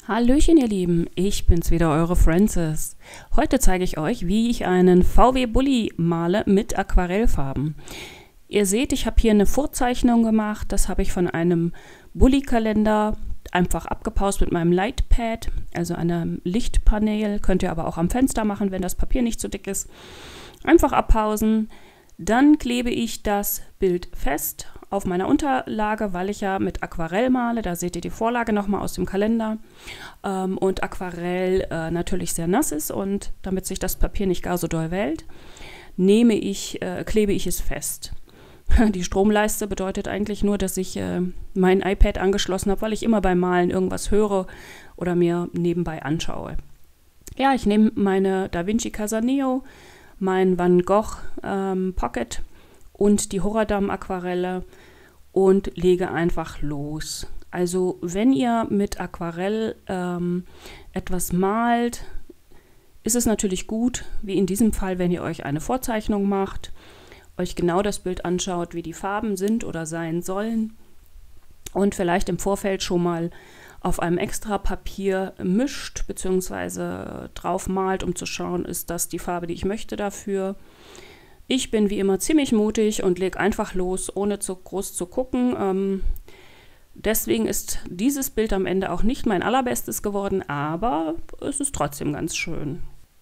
Hallöchen ihr Lieben, ich bin's wieder, eure Frances. Heute zeige ich euch, wie ich einen VW-Bulli male mit Aquarellfarben. Ihr seht, ich habe hier eine Vorzeichnung gemacht, das habe ich von einem Bulli-Kalender einfach abgepaust mit meinem Lightpad, also einem Lichtpanel. Könnt ihr aber auch am Fenster machen, wenn das Papier nicht zu dick ist. Einfach abpausen. Dann klebe ich das Bild fest auf meiner Unterlage, weil ich ja mit Aquarell male. Da seht ihr die Vorlage nochmal aus dem Kalender. Und Aquarell natürlich sehr nass ist und damit sich das Papier nicht gar so doll wellt, klebe ich es fest. Die Stromleiste bedeutet eigentlich nur, dass ich mein iPad angeschlossen habe, weil ich immer beim Malen irgendwas höre oder mir nebenbei anschaue. Ja, ich nehme meine Da Vinci Casa Neo, mein Van Gogh Pocket und die Horadam Aquarelle und lege einfach los. Also wenn ihr mit Aquarell etwas malt, ist es natürlich gut, wie in diesem Fall, wenn ihr euch eine Vorzeichnung macht, euch genau das Bild anschaut, wie die Farben sind oder sein sollen und vielleicht im Vorfeld schon mal auf einem extra Papier mischt bzw. drauf malt, um zu schauen, ist das die Farbe, die ich möchte dafür. Ich bin wie immer ziemlich mutig und lege einfach los, ohne zu groß zu gucken. Deswegen ist dieses Bild am Ende auch nicht mein allerbestes geworden, aber es ist trotzdem ganz schön.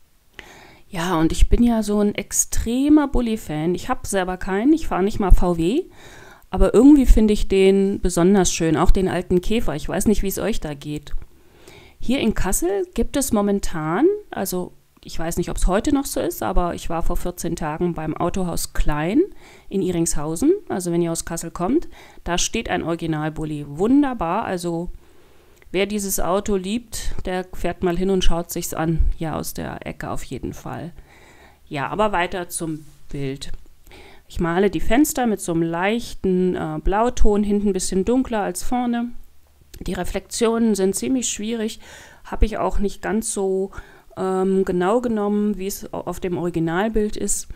Ja, und ich bin ja so ein extremer Bulli-Fan. Ich habe selber keinen, ich fahre nicht mal VW, aber irgendwie finde ich den besonders schön, auch den alten Käfer. Ich weiß nicht, wie es euch da geht. Hier in Kassel gibt es momentan, also ich weiß nicht, ob es heute noch so ist, aber ich war vor 14 Tagen beim Autohaus Klein in Iringshausen, also wenn ihr aus Kassel kommt, da steht ein Original-Bulli. Wunderbar, also wer dieses Auto liebt, der fährt mal hin und schaut sich's an, hier aus der Ecke auf jeden Fall. Ja, aber weiter zum Bild. Ich male die Fenster mit so einem leichten Blauton, hinten ein bisschen dunkler als vorne. Die Reflexionen sind ziemlich schwierig, habe ich auch nicht ganz so genau genommen, wie es auf dem Originalbild ist.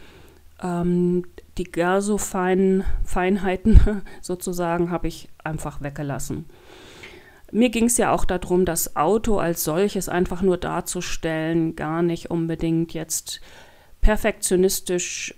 Die gar so feinen Feinheiten sozusagen habe ich einfach weggelassen. Mir ging es ja auch darum, das Auto als solches einfach nur darzustellen, gar nicht unbedingt jetzt perfektionistisch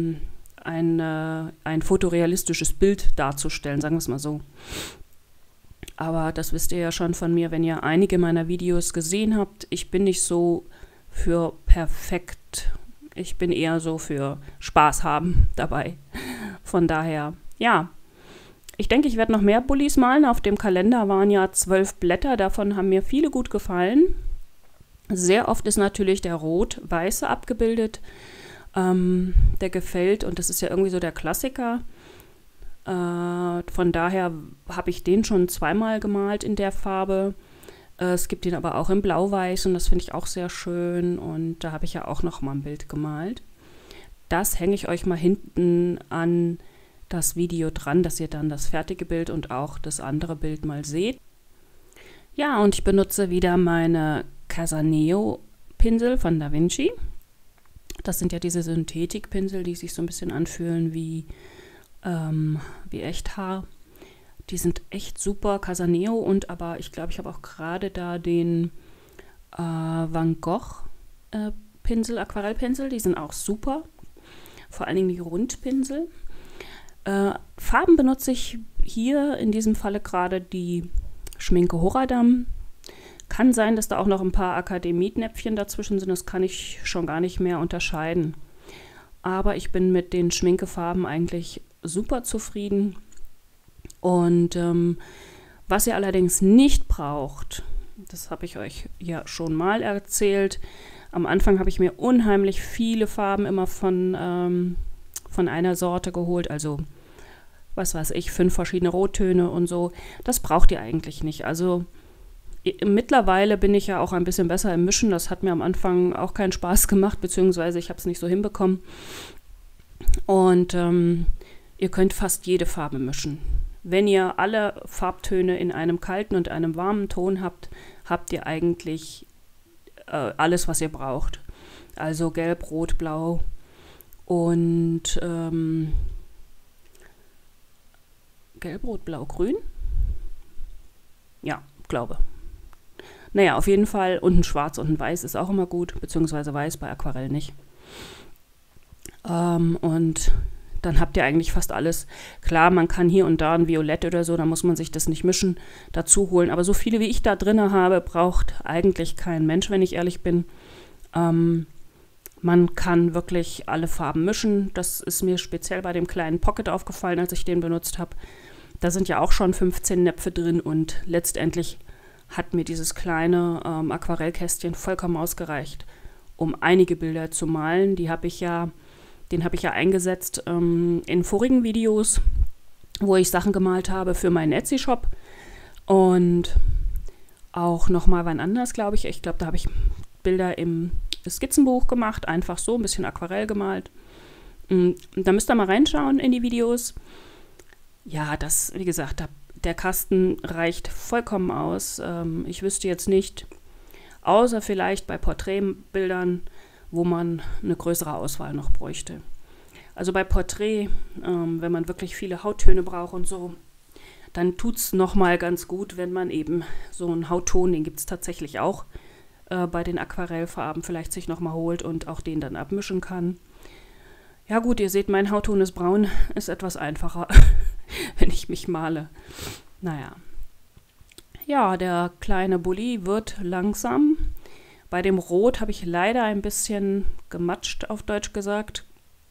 ein fotorealistisches Bild darzustellen, sagen wir es mal so. Aber das wisst ihr ja schon von mir, wenn ihr einige meiner Videos gesehen habt. Ich bin nicht so für perfekt, ich bin eher so für Spaß haben dabei. Von daher, ja. Ich denke, ich werde noch mehr Bullis malen. Auf dem Kalender waren ja 12 Blätter, davon haben mir viele gut gefallen. Sehr oft ist natürlich der Rot-Weiße abgebildet. Der gefällt und das ist ja irgendwie so der Klassiker. Von daher habe ich den schon zweimal gemalt in der Farbe. Es gibt ihn aber auch in Blau-Weiß und das finde ich auch sehr schön. Und da habe ich ja auch noch mal ein Bild gemalt. Das hänge ich euch mal hinten an das Video dran, dass ihr dann das fertige Bild und auch das andere Bild mal seht. Ja, und ich benutze wieder meine Casa Neo Pinsel von Da Vinci. Das sind ja diese Synthetikpinsel, die sich so ein bisschen anfühlen wie Echthaar. Die sind echt super, Casa Neo, und aber ich glaube, ich habe auch gerade da den Van Gogh Pinsel, Aquarellpinsel, die sind auch super. Vor allen Dingen die Rundpinsel. Farben benutze ich hier in diesem Falle gerade die Schminke Horadam. Kann sein, dass da auch noch ein paar Akademie-Näpfchen dazwischen sind, das kann ich schon gar nicht mehr unterscheiden. Aber ich bin mit den Schminkefarben eigentlich super zufrieden. Und was ihr allerdings nicht braucht, das habe ich euch ja schon mal erzählt. Am Anfang habe ich mir unheimlich viele Farben immer von einer Sorte geholt, also was weiß ich, 5 verschiedene Rottöne und so. Das braucht ihr eigentlich nicht. Also mittlerweile bin ich ja auch ein bisschen besser im Mischen. Das hat mir am Anfang auch keinen Spaß gemacht, beziehungsweise ich habe es nicht so hinbekommen. Und ihr könnt fast jede Farbe mischen. Wenn ihr alle Farbtöne in einem kalten und einem warmen Ton habt, habt ihr eigentlich alles, was ihr braucht. Also Gelb, Rot, Blau und Gelb, Rot, Blau, Grün. Ja, glaube. Naja, auf jeden Fall. Und ein Schwarz und ein Weiß ist auch immer gut, beziehungsweise Weiß bei Aquarell nicht. Und dann habt ihr eigentlich fast alles. Klar, man kann hier und da ein Violett oder so, da muss man sich das nicht mischen, dazu holen. Aber so viele, wie ich da drin habe, braucht eigentlich kein Mensch, wenn ich ehrlich bin. Man kann wirklich alle Farben mischen. Das ist mir speziell bei dem kleinen Pocket aufgefallen, als ich den benutzt habe. Da sind ja auch schon 15 Näpfe drin und letztendlich hat mir dieses kleine Aquarellkästchen vollkommen ausgereicht, um einige Bilder zu malen. Den habe ich ja eingesetzt in vorigen Videos, wo ich Sachen gemalt habe für meinen Etsy-Shop und auch nochmal wann anders, glaube ich. Ich glaube, da habe ich Bilder im Skizzenbuch gemacht, einfach so ein bisschen Aquarell gemalt. Da müsst ihr mal reinschauen in die Videos. Ja, das, wie gesagt, der Kasten reicht vollkommen aus. Ich wüsste jetzt nicht, außer vielleicht bei Porträtbildern, wo man eine größere Auswahl noch bräuchte. Also bei Porträt, wenn man wirklich viele Hauttöne braucht und so, dann tut es nochmal ganz gut, wenn man eben so einen Hautton, den gibt es tatsächlich auch, bei den Aquarellfarben vielleicht sich nochmal holt und auch den dann abmischen kann. Ja gut, ihr seht, mein Hautton ist braun, ist etwas einfacher, wenn ich mich male. Naja. Ja, der kleine Bulli wird langsam. Bei dem Rot habe ich leider ein bisschen gematscht, auf Deutsch gesagt.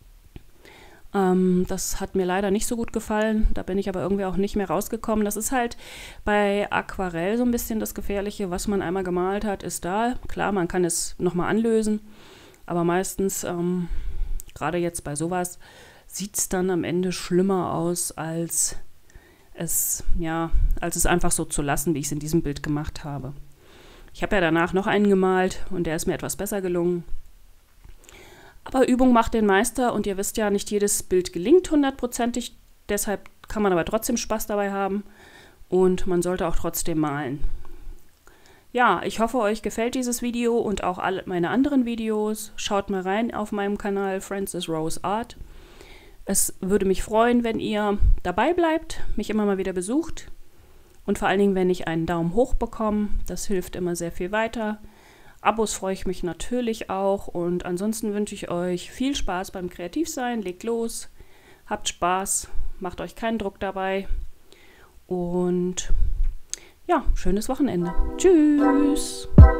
Das hat mir leider nicht so gut gefallen. Da bin ich aber irgendwie auch nicht mehr rausgekommen. Das ist halt bei Aquarell so ein bisschen das Gefährliche. Was man einmal gemalt hat, ist da. Klar, man kann es nochmal anlösen. Aber meistens, gerade jetzt bei sowas, sieht es dann am Ende schlimmer aus, als es einfach so zu lassen, wie ich es in diesem Bild gemacht habe. Ich habe ja danach noch einen gemalt und der ist mir etwas besser gelungen. Aber Übung macht den Meister und ihr wisst ja, nicht jedes Bild gelingt hundertprozentig. Deshalb kann man aber trotzdem Spaß dabei haben und man sollte auch trotzdem malen. Ja, ich hoffe, euch gefällt dieses Video und auch alle meine anderen Videos. Schaut mal rein auf meinem Kanal Frances Rose Art. Es würde mich freuen, wenn ihr dabei bleibt, mich immer mal wieder besucht. Und vor allen Dingen, wenn ich einen Daumen hoch bekomme, das hilft immer sehr viel weiter. Abos freue ich mich natürlich auch und ansonsten wünsche ich euch viel Spaß beim Kreativsein. Legt los, habt Spaß, macht euch keinen Druck dabei und ja, schönes Wochenende. Tschüss!